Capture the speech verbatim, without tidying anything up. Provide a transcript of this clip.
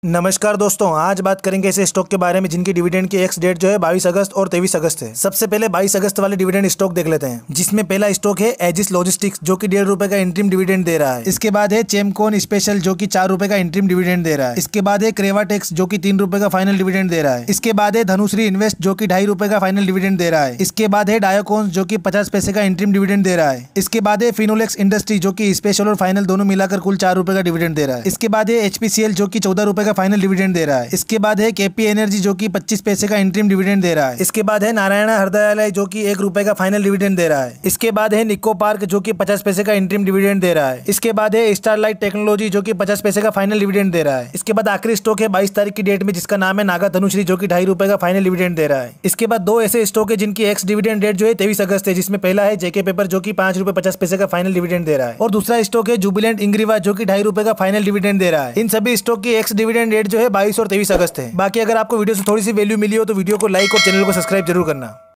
नमस्कार दोस्तों, आज बात करेंगे ऐसे स्टॉक के बारे में जिनकी डिविडेंड की एक्स डेट जो है बाईस अगस्त और तेईस अगस्त है। सबसे पहले बाईस अगस्त वाले डिविडेंड स्टॉक देख लेते हैं, जिसमें पहला स्टॉक है एजिस लॉजिस्टिक्स जो कि डेढ़ रुपए का इंटरिम डिविडेंड दे रहा है। इसके बाद है चेमकोन स्पेशल जो कि चार रुपए का इंटरिम डिविडेंड दे रहा है। इसके बाद है क्रेवाटेक्स जो कि तीन रुपए का फाइनल डिविडेंड दे रहा है। इसके बाद है धनुश्री इन्वेस्ट जो कि ढाई रुपए का फाइनल डिविडेंड दे रहा है। इसके बाद है डायोकॉन जो कि पचास पैसे का इंटरिम डिविडेंड दे रहा है। इसके बाद है फिनोलेक्स इंडस्ट्री जो कि स्पेशल और फाइनल दोनों मिलाकर कुल चार रुपए का डिविडेंड दे रहा है। इसके बाद है एचपीसीएल जो कि चौदह रुपए का फाइनल डिविडेंड दे रहा है। इसके बाद है केपी एनर्जी जो कि पच्चीस पैसे का इंटरिम डिविडेंड दे रहा है। इसके बाद है नारायण हृदयालय जो कि एक रुपए का फाइनल डिविडेंड दे रहा है। इसके बाद है निको पार्क जो कि पचास पैसे का इंटरिम डिविडेंड दे रहा है। इसके बाद है स्टारलाइट टेक्नोलॉजी जो कि पचास पैसे का फाइनल डिविडेंड दे रहा है। इसके बाद आखिरी स्टॉक है बाईस तारीख की डेट में, जिसका नाम है नागा धनुश्री जो कि ढाई रुपए का फाइनल डिविडेंड दे रहा है। इसके बाद दो ऐसे स्टॉक है जिनकी एक्स डिविडेंड डेट जो है तेईस अगस्त है, जिसमें पहला है जेके पेपर जो कि पांच रुपए पचास पैसे का फाइनल डिविडेंड दे रहा है और दूसरा स्टॉक है जुबिलेंट इंग्रीवा जो कि ढाई रुपए का फाइनल डिविडेंड दे रहा है। इन सभी स्टॉक की एक्स डिविडेंड डेट जो है बाईस और तेईस अगस्त है। बाकी अगर आपको वीडियो से थोड़ी सी वैल्यू मिली हो तो वीडियो को लाइक और चैनल को सब्सक्राइब जरूर करना।